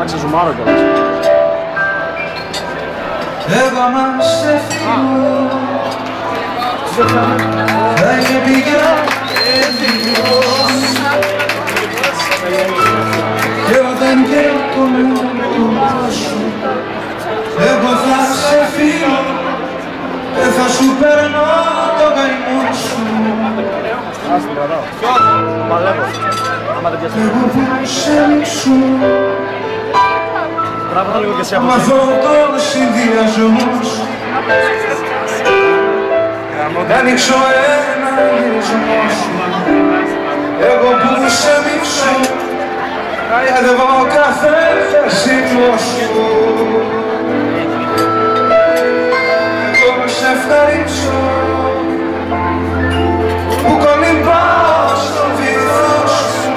να ξεζουμάρω κιόλας. Εγώ μας σε φίλω, θα είναι πηγιά έτοιμος, και όταν καίγομαι κοντά σου, εγώ θα σε φίλω και θα σου παίρνω το καημό σου. Εγώ που σε μισώ, μ' αυτό το συνδυασμό σου, να ανοίξω ένα γυρισμό σου. Εγώ που σε μισώ, αηδεύω κάθε χασίμο σου. Εγώ σε ευχαριστώ που κολυμπάω στο βυθό σου,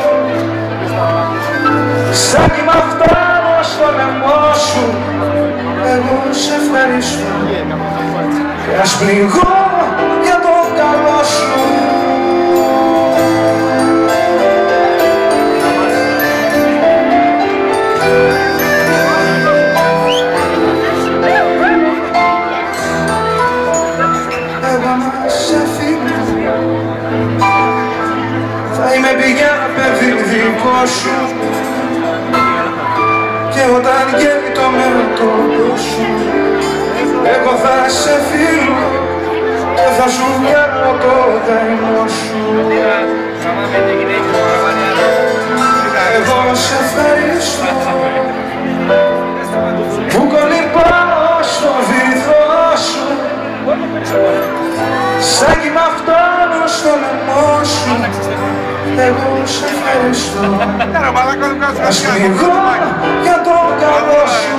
σαν κύμα φτάνω στο λαιμό σου. Εγώ σε ευχαριστώ και ας πνιγώ για το καλό σου. Εγώ να σε φίλω, θα είμαι πηγιά παιδί δικό σου, και όταν γέλει το μέτωπο σου, εγώ θα σε φίλω και θα σου βγάλω το καημό σου. Εγώ σε ευχαριστώ που κολυμπάω στο βυθό σου, σαν κύμα φτάνω στο λαιμό σου. Εγώ σε ευχαριστώ, ας πνιγώ για το καλό σου.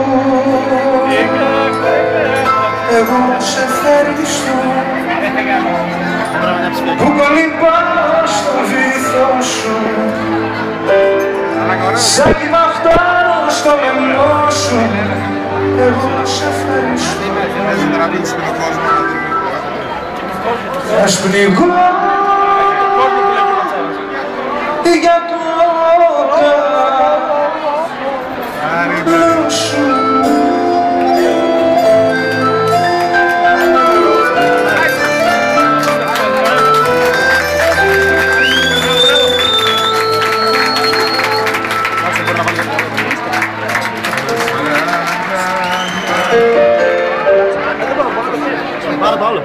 Εγώ σε ευχαριστώ που κολυμπάω στο βυθό σου, σαν κύμα φτάνω στο λαιμό σου. Εγώ σε ευχαριστώ, ας πνιγώ για το καλό σου. Πάρε το άλλο.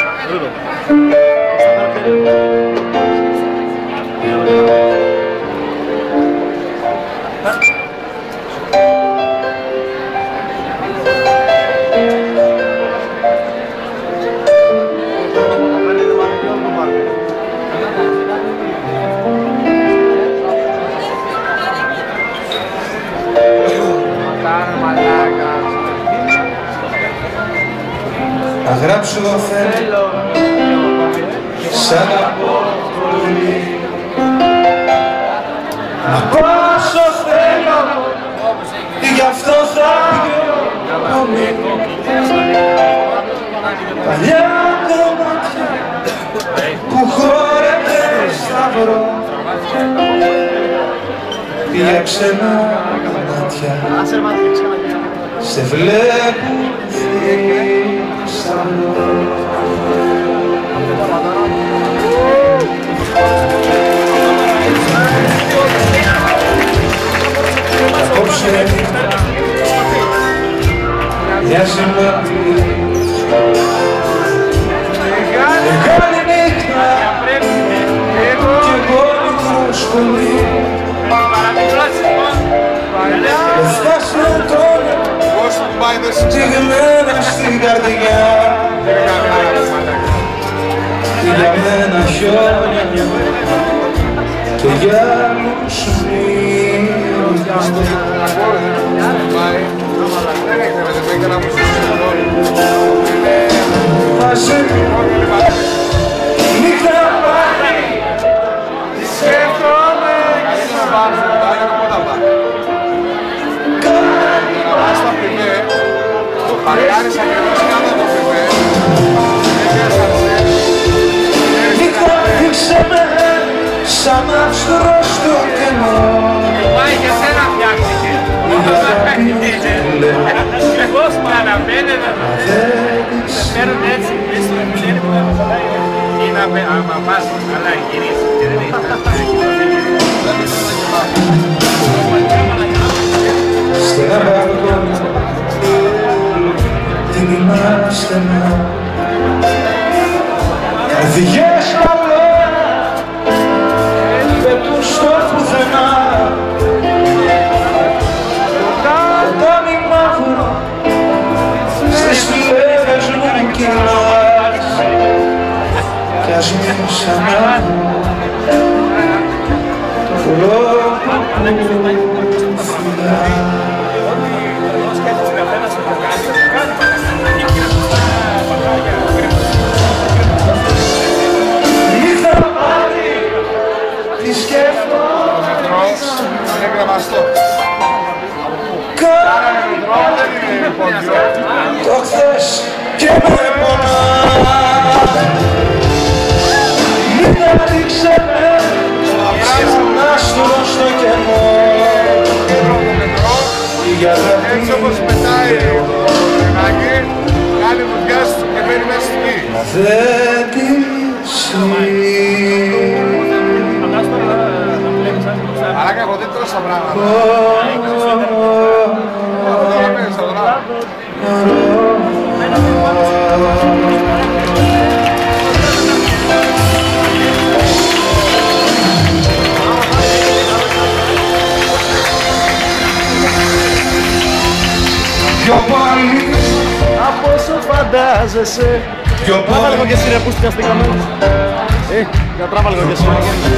Να γράψω θέλω, σ' αγαπώ πολύ, να πάσω θέλω, γι' αυτό θα πιω ακόμη. Παλιά κομμάτια που χόρευε σταυρό, για ξένα μάτια σε βλέπουν θησαυρό. Απόψε μια σημαντική μεγάλη νύχτα κι εγώ μικρός πολύ. Έφτασε τώρα στιγμένα στην καρδιά, για μένα χιόνια και για άλλους μήνες. Μαζί νύχτα πάλι τη σκέφτομαι και θα βάζω. Νύχτα δείξε με σαν άστρο στο κενό, Πώς παραμένετε, φέρουν έτσι, ή να πας, αλλά γυρίσει και δεν έχει. Στενά μπαλκόνια, την είμαστε να καρδιές αλόνα, πετούν στο πουθενά. Ποτάμι μαύρο, στις φλέβες μου κοιμάς, κι ας μην ξανά το λόγο που φυλάς. Ήθελα πάλι, τι σκέφτομαι, είναι γραμμαστό. το χθες και με πονά. Μην ανοίξετε σαν άστρο στο κενό. Έτσι όπως πετάει το ρημάκι, κάνει βουτιάς και μπαίνει μέσα στη γη. Δεν τύψει. Μαλάκα, εγώ δεν τρώσα πράγματα. Δεν έπαιρνες το δρόμο. Πιο πολύ Από όσο φαντάζεσαι. Πιο Τράβα λίγο πολύ και εσύ ρε, πού στιαστήκαμε. Για τράβα λίγο και εσύ.